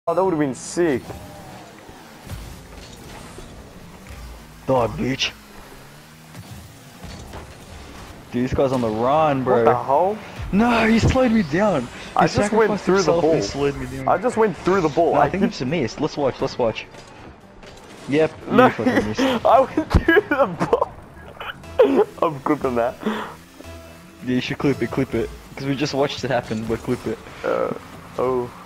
Oh, that would have been sick. Die, bitch. Dude, this guy's on the run, bro. What the hell? No, he slowed me down. I just went through the ball. And slowed me down. I just went through the ball. No, I think it's a miss. Let's watch. Let's watch. Yep. No, You fucking missed. I went through the ball. I'm clipping that. Yeah, you should clip it. Clip it. Because we just watched it happen, but clip it. Oh.